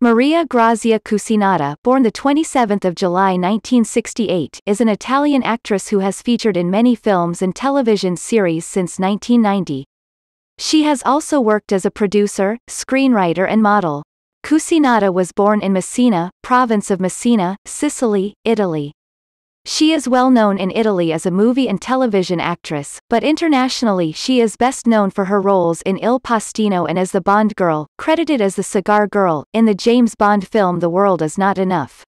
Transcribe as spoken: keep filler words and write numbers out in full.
Maria Grazia Cucinato, born the twenty-seventh of July nineteen sixty-eight, is an Italian actress who has featured in many films and television series since nineteen ninety. She has also worked as a producer, screenwriter and model. Cucinato was born in Messina, province of Messina, Sicily, Italy. She is well known in Italy as a movie and television actress, but internationally she is best known for her roles in Il Postino and as the Bond girl, credited as the Cigar Girl, in the James Bond film The World Is Not Enough.